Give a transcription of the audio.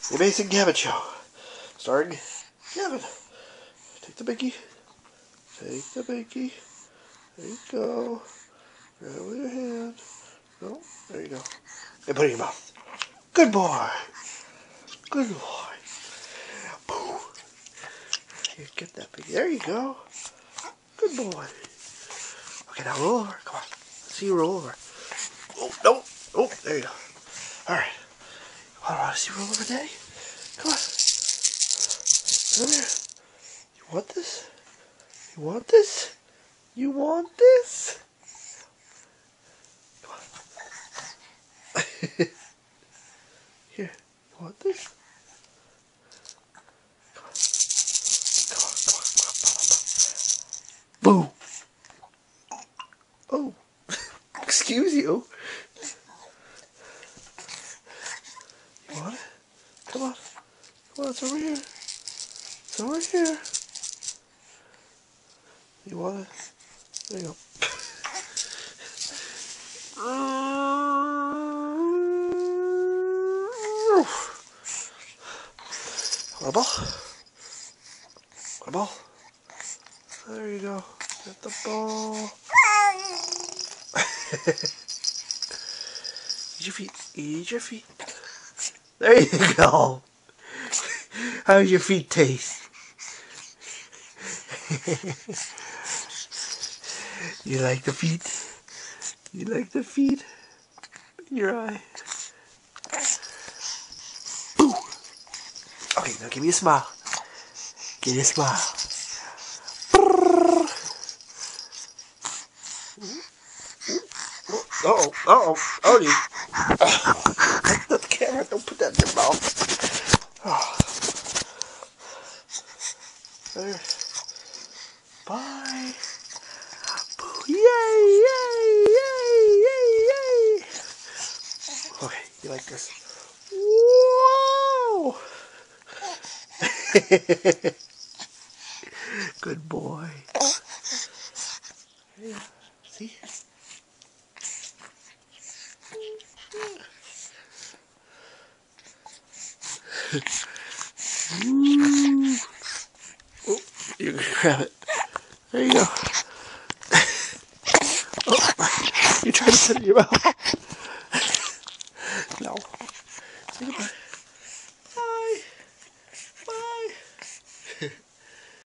The Amazing Gavin Show, starring Gavin. Take the binky. Take the binky. There you go. Grab it with your hand. No, there you go. And put it in your mouth. Good boy. Good boy. Boo. Here, get that binky. There you go. Good boy. Okay, now roll over. Come on. Let's see you roll over. Oh, no. Oh, there you go. All right. I want to see you roll over, Daddy. Come on. Come here. You want this? You want this? You want this? Come on. Here. You want this? Come on. Come on. Come on. Come on. Boo. Oh. Excuse you. You want it? Come on. Come on, it's over here. It's over here. You want it? There you go. Want a ball? Want a ball? There you go. Get the ball. Eat your feet. Eat your feet. There you go. How's your feet taste? You like the feet? You like the feet? In your eye. Boo! Okay, now give me a smile. Give me a smile. Uh-oh, uh-oh, oh, you. The camera, don't put that in your mouth. Oh. There. Bye. Boo. Yay, yay, yay, yay, yay. Okay, you like this? Whoa! Good boy. Yeah, see? Oh, you can grab it. There you go. Oh, you tried to put it in your mouth.